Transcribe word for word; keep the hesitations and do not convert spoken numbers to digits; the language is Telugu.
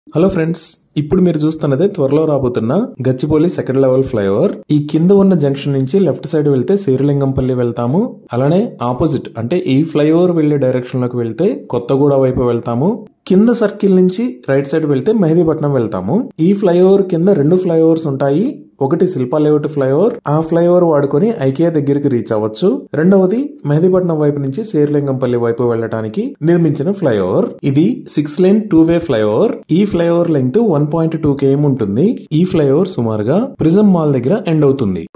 హలో ఫ్రెండ్స్, ఇప్పుడు మీరు చూస్తున్నదే త్వరలో రాబోతున్న గచ్చిబౌలి సెకండ్ లెవెల్ ఫ్లైఓవర్. ఈ కింద ఉన్న జంక్షన్ నుంచి లెఫ్ట్ సైడ్ వెళ్తే శ్రీలింగంపల్లి వెళ్తాము. అలానే ఆపోజిట్ అంటే ఈ ఫ్లైఓవర్ వెళ్లే డైరెక్షన్ లోకి వెళ్తే కొత్తగూడ వైపు వెళ్తాము. కింద సర్కిల్ నుంచి రైట్ సైడ్ వెళ్తే మెహదీపట్నం వెళ్తాము. ఈ ఫ్లైఓవర్ కింద రెండు ఫ్లైఓవర్స్ ఉంటాయి. ఒకటి శిల్పా లేఅవుట్ ఫ్లైఓవర్, ఆ ఫ్లైఓవర్ వాడుకొని ఐకియా దగ్గరికి రీచ్ అవ్వచ్చు. రెండవది మెహదీపట్నం వైపు నుంచి శ్రీలింగంపల్లి వైపు వెళ్లడానికి నిర్మించిన ఫ్లైఓవర్. ఇది six lane two way flyover. ఈ flyover length one point two KM ఉంటుంది. ఈ ఫ్లైఓవర్ సుమారుగా ప్రిజం మాల్ దగ్గర ఎండ్ అవుతుంది.